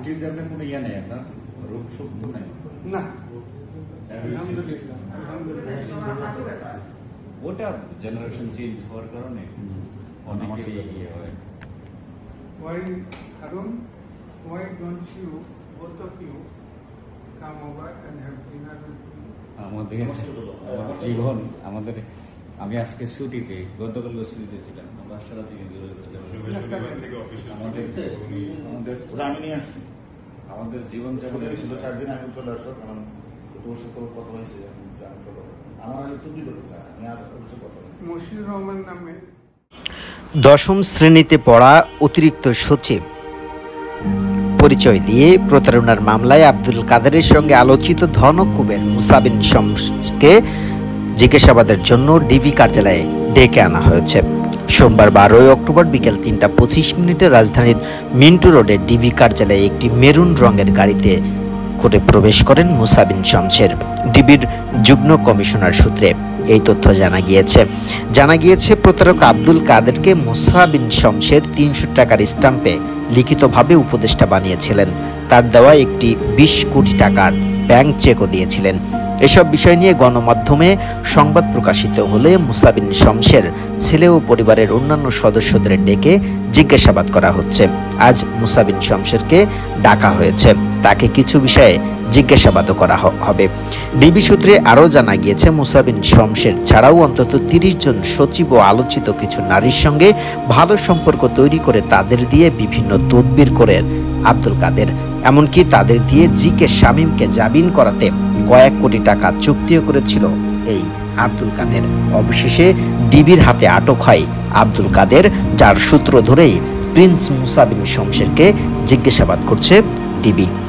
কোনো ইয়ে নেই আপনার রোগ শোক নেই না ওটা জেনারেশন চেঞ্জ হওয়ার কারণে অনেকেই ইয়ে হয়। Why, Arun, why don't you, both of you, come over and have dinner with me? আমাদের জীবন আমাদের আমি আজকে ছুটিতে গতকাল ছুটিতে ছিলাম বাসারা থেকে আমাদের জীবন যাপন ছিল 4 দিন আগে চলে আসো, কারণ তোর সাথে কথা হয়েছে আমার আগে তুমি বলেছে আমি আর কথা মশিউর রহমান নামে দশম শ্রেণীতে পড়া অতিরিক্ত সচিব পরিচয় দিয়ে প্রতারণার মামলায় আব্দুল কাদেরের সঙ্গে আলোচিত ধনকুবের মুসা বিন শমসকে জিজ্ঞাসাবাদের জন্য ডিবি কার্যালয়ে ডেকে আনা হয়েছে। সোমবার 12 অক্টোবর বিকেল 3:25 রাজধানীর মিন্টু রোডের ডিবি কার্যালয়ে একটি মেরুন রঙের গাড়িতে করে প্রবেশ করেন মুসা বিন শমসের। ডিবির যুগ্ম কমিশনার সূত্রে এই তথ্য জানা গিয়েছে প্রতারক আব্দুল কাদেরকে মুসা বিন শমসের 300 টাকার স্ট্যাম্পে লিখিতভাবে উপদেষ্টা বানিয়েছিলেন। তার দেওয়া একটি 20 কোটি টাকার ব্যাংক চেকও দিয়েছিলেন। এসব বিষয় নিয়ে গণমাধ্যমে সংবাদ প্রকাশিত হলে মুসা বিন শমসের ছেলে ও পরিবারের অন্যান্য সদস্যদের ডেকে জিজ্ঞাসাবাদ করা হচ্ছে। আজ মুসা বিন শমসেরকে ডাকা হয়েছে, তাকে কিছু বিষয়ে জিজ্ঞাসাবাদও করা হবে। ডিবি সূত্রে আরও জানা গিয়েছে মুসা বিন শমসের ছাড়াও অন্তত 30 জন সচিব ও আলোচিত কিছু নারীর সঙ্গে ভালো সম্পর্ক তৈরি করে তাদের দিয়ে বিভিন্ন তদবির করেন আব্দুল কাদের। এমনকি তাদের দিয়ে জিকে শামীমকে জামিন করাতে কয়েক কোটি টাকা চুক্তিও করেছিল এই আব্দুল কাদের। অবশেষে ডিবির হাতে আটক হয় আব্দুল কাদের, যার সূত্র ধরেই প্রিন্স মুসা বিন শমসেরকে জিজ্ঞাসাবাদ করছে ডিবি।